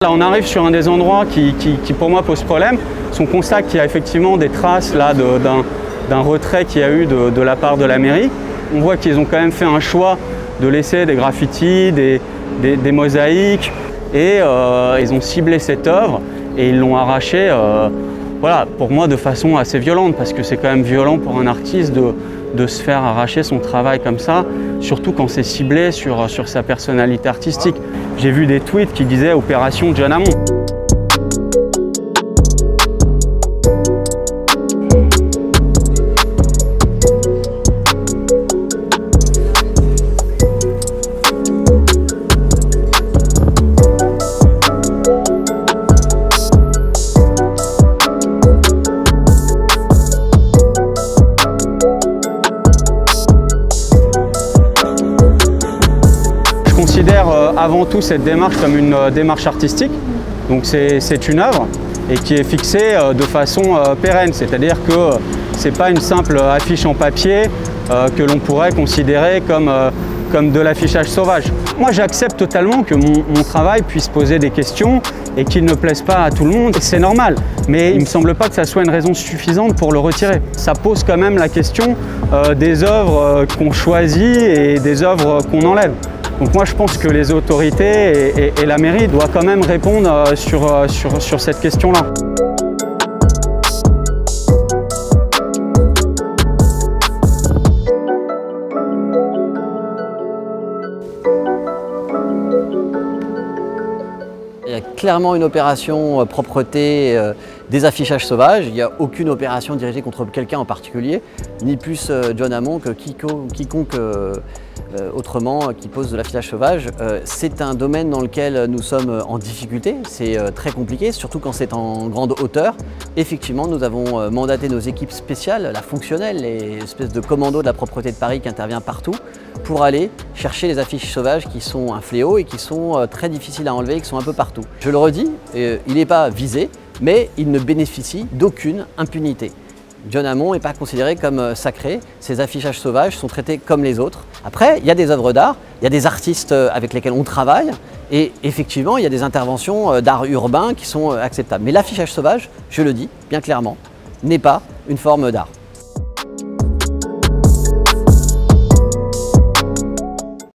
Là, on arrive sur un des endroits qui pour moi pose problème. On constate qu'il y a effectivement des traces d'un retrait qu'il y a eu de la part de la mairie. On voit qu'ils ont quand même fait un choix de laisser des graffitis, des mosaïques et ils ont ciblé cette œuvre et ils l'ont arrachée, voilà, pour moi de façon assez violente, parce que c'est quand même violent pour un artiste de se faire arracher son travail comme ça, surtout quand c'est ciblé sur sa personnalité artistique. J'ai vu des tweets qui disaient « Opération John Hammond ». Je considère avant tout cette démarche comme une démarche artistique. Donc c'est une œuvre et qui est fixée de façon pérenne, c'est-à-dire que ce n'est pas une simple affiche en papier que l'on pourrait considérer comme de l'affichage sauvage. Moi j'accepte totalement que mon travail puisse poser des questions et qu'il ne plaise pas à tout le monde, c'est normal. Mais il ne me semble pas que ça soit une raison suffisante pour le retirer. Ça pose quand même la question des œuvres qu'on choisit et des œuvres qu'on enlève. Donc moi je pense que les autorités et la mairie doivent quand même répondre sur cette question-là. Il y a clairement une opération propreté des affichages sauvages. Il n'y a aucune opération dirigée contre quelqu'un en particulier, ni plus John Hammond que quiconque autrement qui pose de l'affichage sauvage. C'est un domaine dans lequel nous sommes en difficulté, c'est très compliqué, surtout quand c'est en grande hauteur. Effectivement, nous avons mandaté nos équipes spéciales, la fonctionnelle, les espèces de commandos de la propreté de Paris qui intervient partout, pour aller chercher les affiches sauvages qui sont un fléau et qui sont très difficiles à enlever et qui sont un peu partout. Je le redis, il n'est pas visé, mais il ne bénéficie d'aucune impunité. John Hammond n'est pas considéré comme sacré, ces affichages sauvages sont traités comme les autres. Après, il y a des œuvres d'art, il y a des artistes avec lesquels on travaille et effectivement, il y a des interventions d'art urbain qui sont acceptables. Mais l'affichage sauvage, je le dis bien clairement, n'est pas une forme d'art.